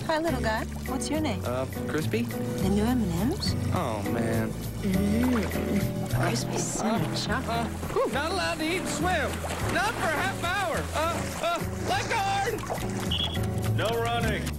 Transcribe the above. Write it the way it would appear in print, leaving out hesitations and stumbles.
Hi, little guy. What's your name? Crispy? The new M&Ms? Oh, man. Crispy cinnamon chocolate. Not allowed to eat and swim. Not for a half hour. Lifeguard! No running.